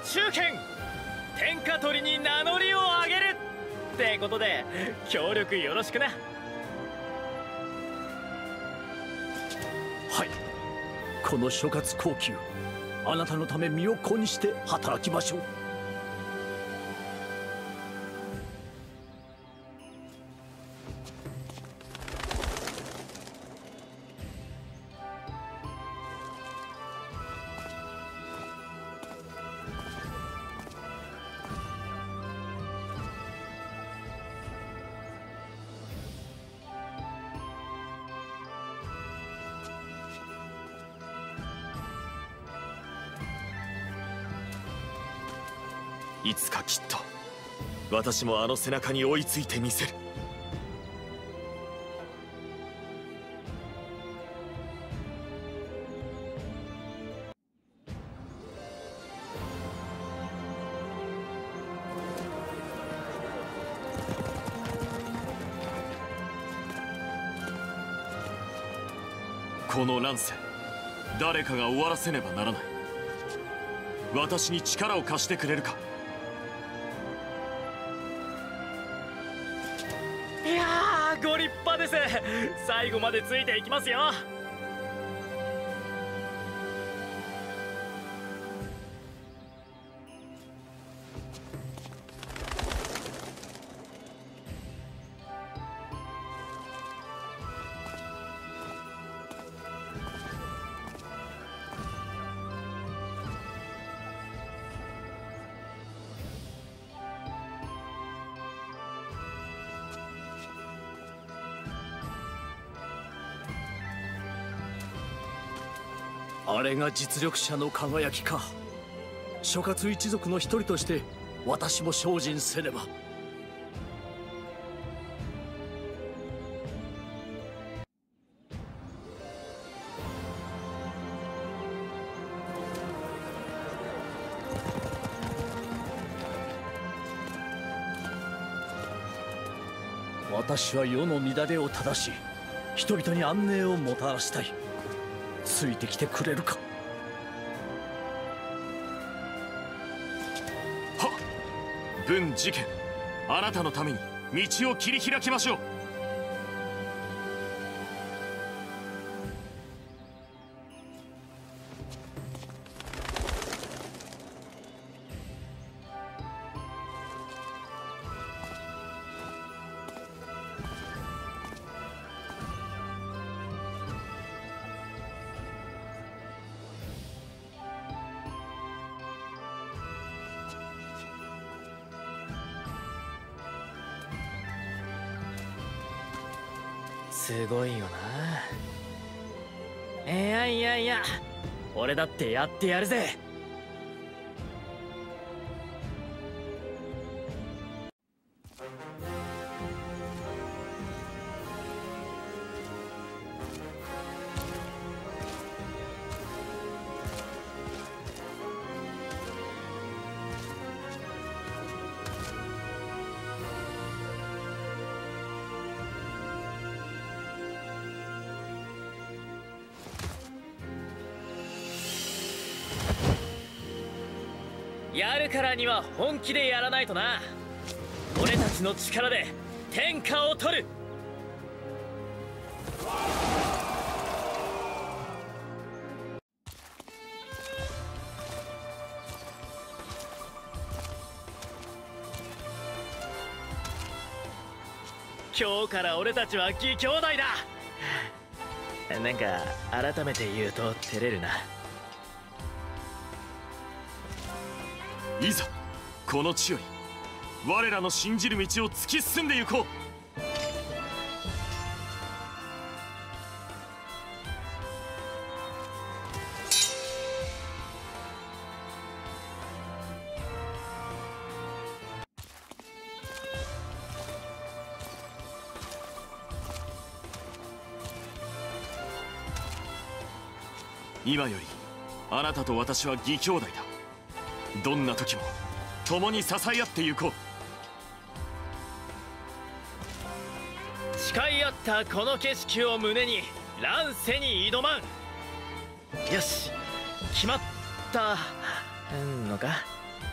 中堅天下取りに名乗りを上げるってことで協力よろしくな。 はい、この諸葛高級、あなたのため身を粉にして働きましょう。 いつかきっと私もあの背中に追いついてみせる。この乱世、誰かが終わらせねばならない。私に力を貸してくれるか。 いやー、ご立派です。最後までついていきますよ。 あれが実力者の輝きか。諸葛一族の一人として私も精進せねば。私は世の乱れを正し、人々に安寧をもたらしたい。ついてきてくれるか。 はっ、文事件、あなたのために道を切り開きましょう。 すごいよな。いやいやいや、俺だってやってやるぜ。やるからには本気でやらないとな。俺たちの力で天下を取る。今日から俺たちは義兄弟だ。なんか改めて言うと照れるな。 いざこの地より我らの信じる道を突き進んで行こう。今よりあなたと私は義兄弟だ。どんな時も共に支え合って行こう。誓い合ったこの景色を胸に乱世に挑まん。よし、決まったのか。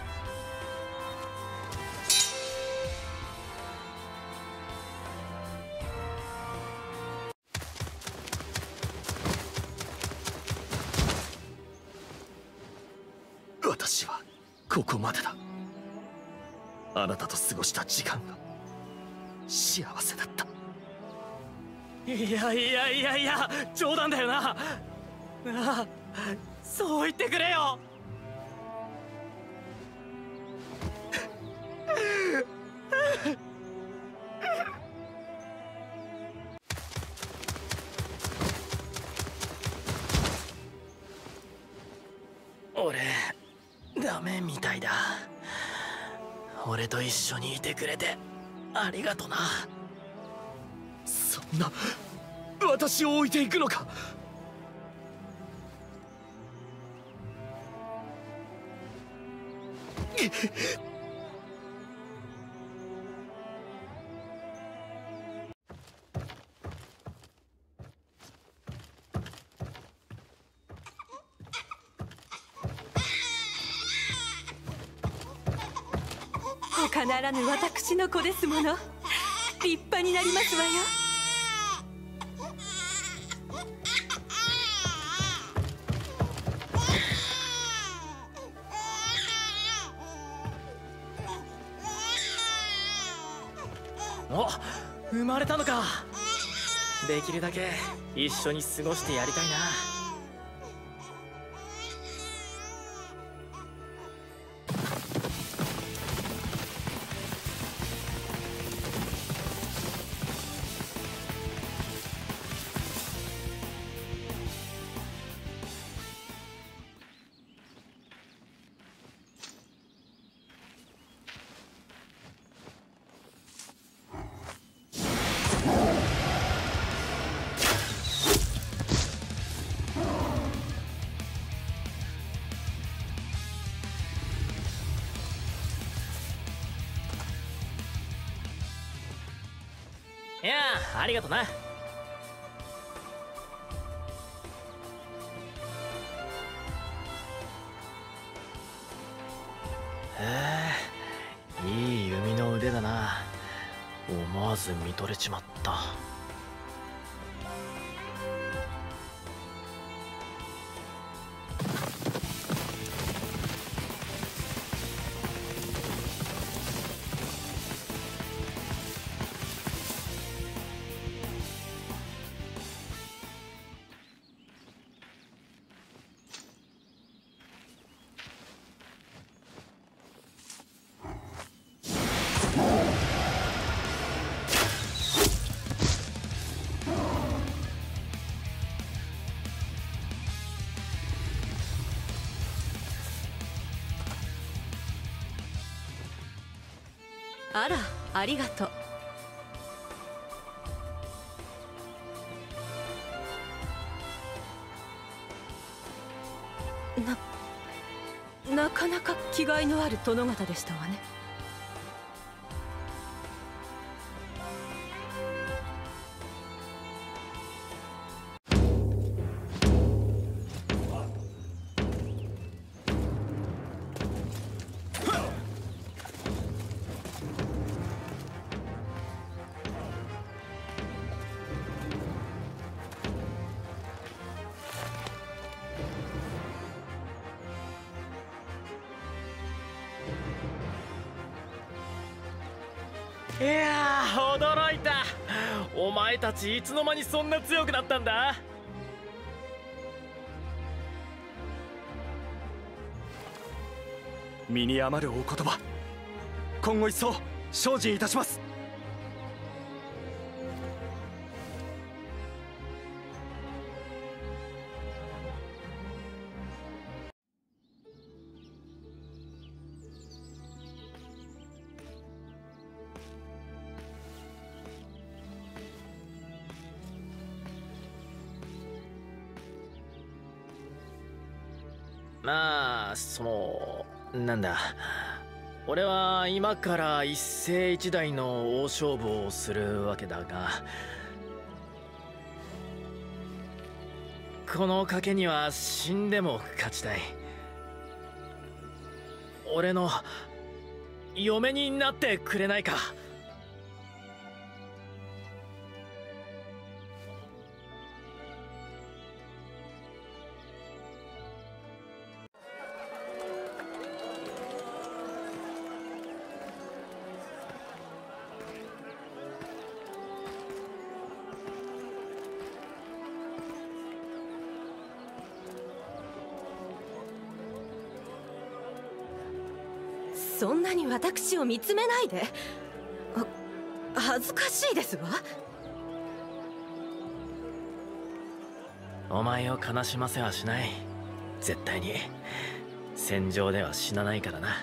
ここまでだ。あなたと過ごした時間が幸せだった。 いやいやいやいや、冗談だよな。ああ、そう言ってくれよ。俺ダメみたいだ。俺と一緒にいてくれてありがとな。 そんな私を置いていくのか。 他ならぬ私の子ですもの。立派になりますわよ。 お、生まれたのか。できるだけ一緒に過ごしてやりたいな。いやあ、ありがとな。いい弓の腕だな。思わず見とれちまった。 あら、ありがとう。なかなか気概のある殿方でしたわね。いやー、驚いた。お前たちいつの間にそんな強くなったんだ。 身に余るお言葉、今後一層精進いたします。 まあ、なんだ、俺は今から一世一代の大勝負をするわけだが、この賭けには死んでも勝ちたい。俺の嫁になってくれないか。 そんなに私を見つめないで。恥ずかしいですわ。 お前を悲しませはしない。絶対に戦場では死なないからな。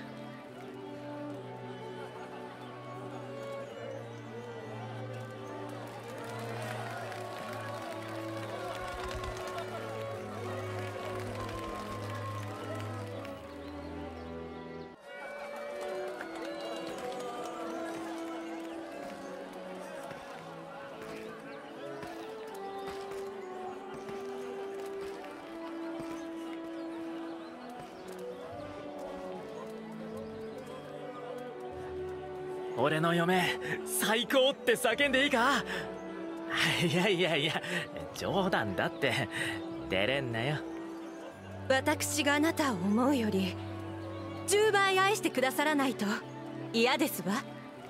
俺の嫁最高って叫んでいいか？いやいやいや、冗談だって。照れんなよ。 私があなたを思うより10倍愛してくださらないと嫌ですわ。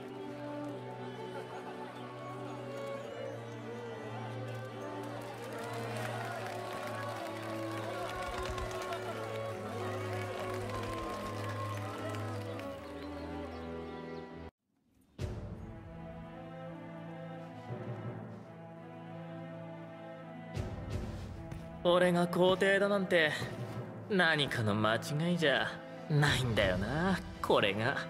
俺が皇帝だなんて何かの間違いじゃないんだよな、これが。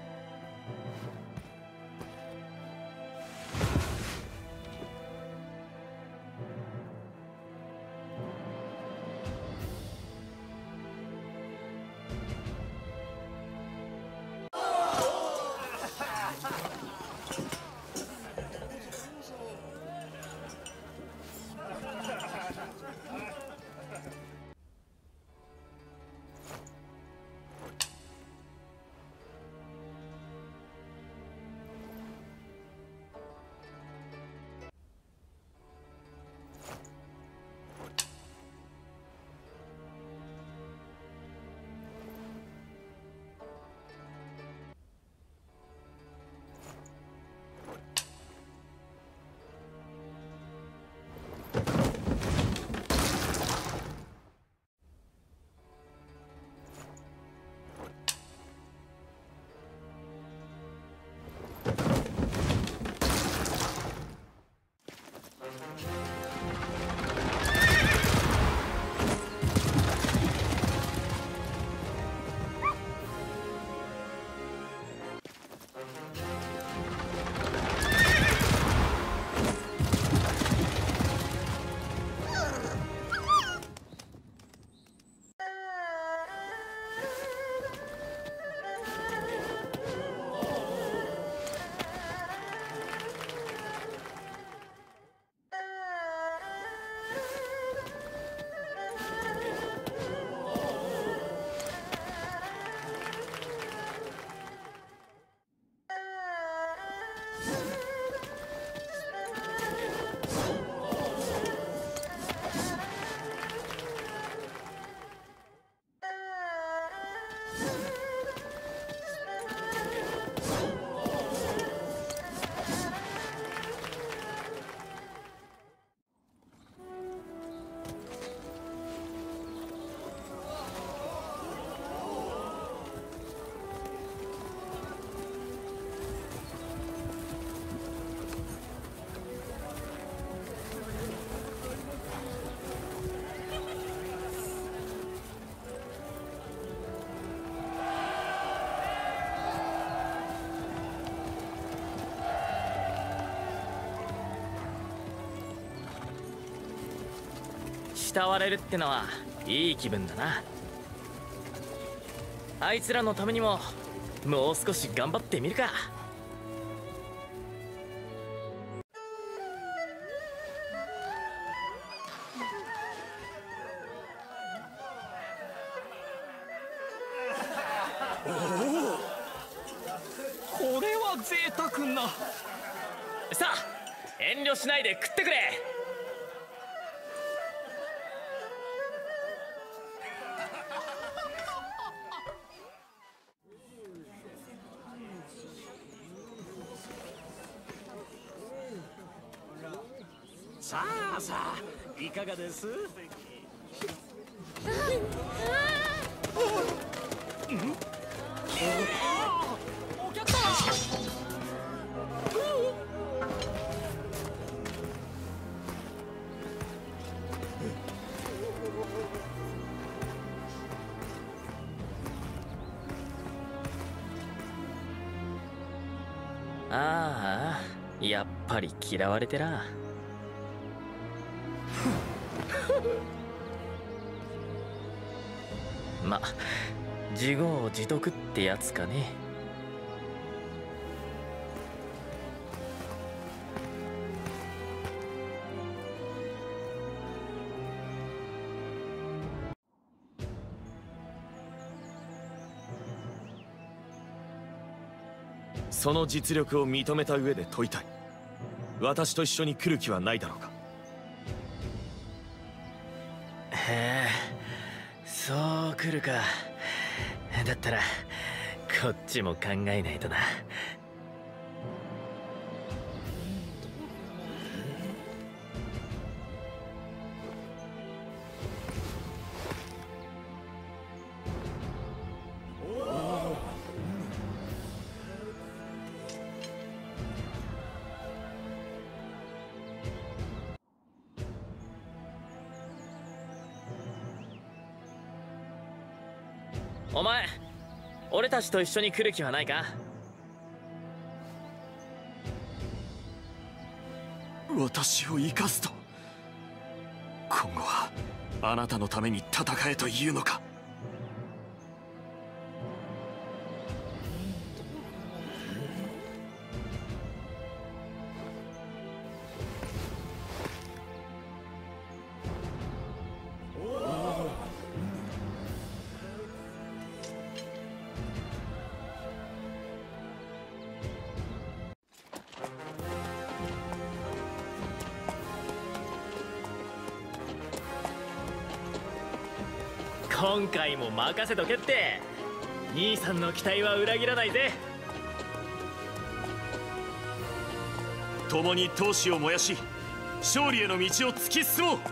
慕われるってのはいい気分だな。あいつらのためにももう少し頑張ってみるか。 これは贅沢な。 さあ遠慮しないで食ってくれ。 さあさあ、いかがです？ ああ、やっぱり嫌われてら。ま、自業自得ってやつかね。 その実力を認めた上で問いたい。私と一緒に来る気はないだろうか。 へえ、そう来るか。だったらこっちも考えないとな。お前、俺たちと一緒に来る気はないか？ 私を生かすと？今後はあなたのために戦えというのか？ 今回も任せとけって。兄さんの期待は裏切らないぜ。 共に闘志を燃やし、勝利への道を突き進もう。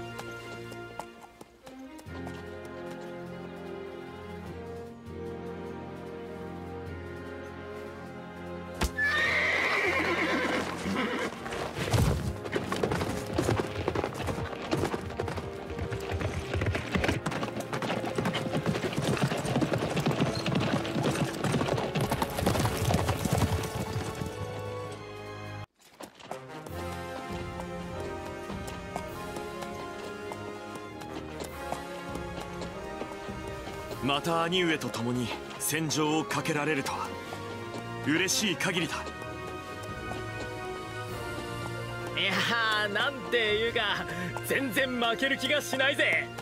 また兄上と共に戦場をかけられるとは嬉しい限りだ。 いやー、なんていうか全然負ける気がしないぜ。